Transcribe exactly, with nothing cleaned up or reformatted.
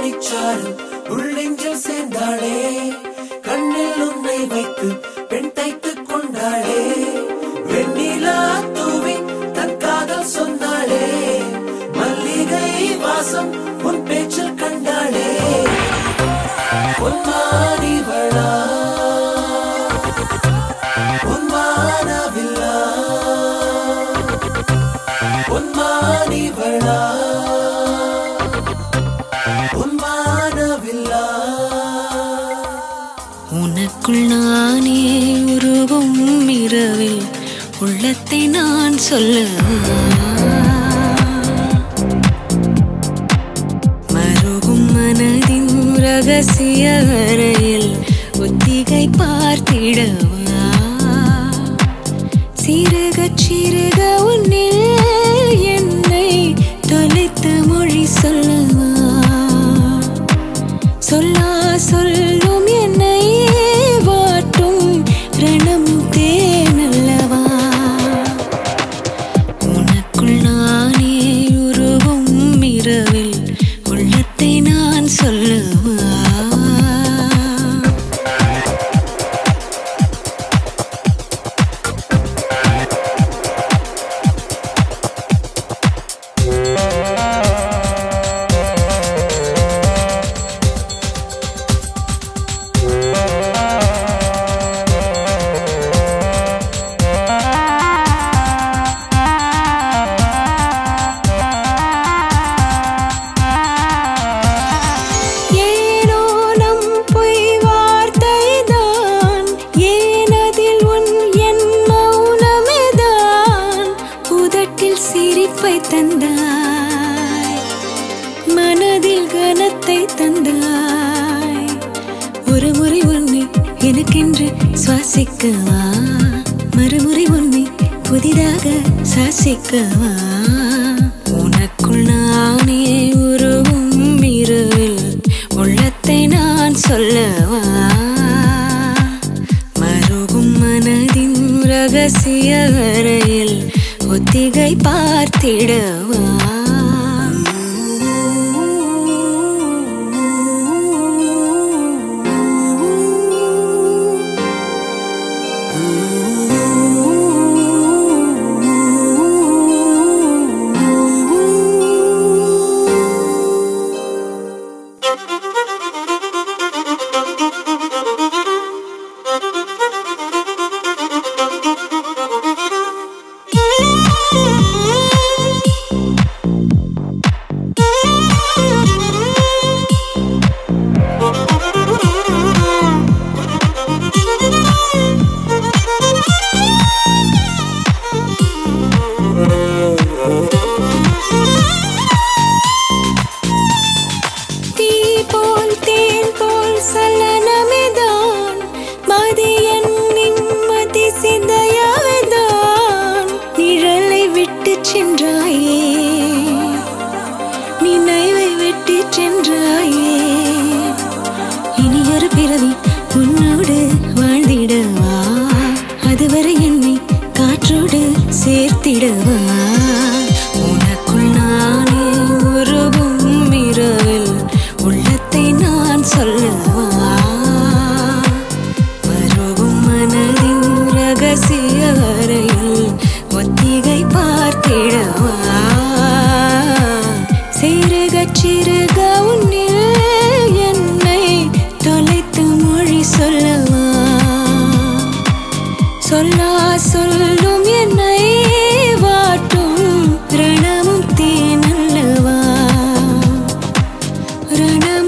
பனிச்சாரல் உள்ளெஞ்சில் சேர்ந்தாளே கண்ணில் உன்னை வைத்து பெண் தைத்துக் கொண்டாளே வெண்ணிலா தூவி தன் காதல் சொன்னாளே மல்லிகை வாசம் உன் பேச்சில் கண்டாளே உன்மானிவளா உன்மானவில்லா உன்மானிவளா உன்மானவில்லா உனக்குள் நானே உருவும் இரவில் உள்ளத்தை நான் சொல்ல மருகும் மனதின் ரகசிய அறையில் ஒத்திகை பார்த்திடவா சிறுக சிறுக உன்னில் என்னை தொலைத்த மொழி சொல்லவா சொல்லா சொல்லும் என்னை வாட்டும் ரணம் தேனல்லவா உனக்குள் நானே உருவும் இரவில் உள்ளத்தை நான் சொல்லவா சிரிப்பை தந்தாய் மனதில் கனத்தை தந்தாய் ஒரு முறை உன்னை எனக்கென்று சுவாசிக்கவா மறுமுறை உன்னை புதிதாக சாசிக்கவா உனக்குள் நானே உருவும் இரவில் உள்ளத்தை நான் சொல்லவா மருகும் மனதின் ரகசிய அறையில் ஒத்திகை பார்த்திடவா சென்றாயே நினைவை வெட்டி சென்றாயே இனி ஒரு பிறவி உன்னோடு வாழ்ந்திடவா அதுவரை என்னை காற்றோடு சேர்த்திடவா உனக்குள் நானே உருவும் இரவில் உள்ளத்தை நான் சொல்லவா மருவும் மனதின் ரகசிய அறையில் ஒத்திகை பார்த்திடவா சிறுக சிறுக உன்னில் என்னை தொலைத்து மொழி சொல்லவா சொல்லா சொல்லும் என்னை வாட்டும் ரணமும் தேனல்லவா ரண